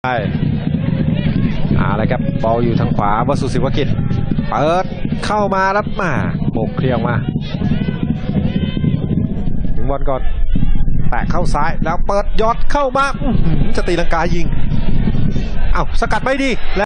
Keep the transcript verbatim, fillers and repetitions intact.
ช่อะไรครับบอลอยู่ทางขวาวสุศิวกิจเปิดเข้ามาแล้วมาโบกเคลียงมาถึงบอลก่อนแตะเข้าซ้ายแล้วเปิดยอดเข้ามาจะตีลังกายิงเอ้าสกัดไม่ดี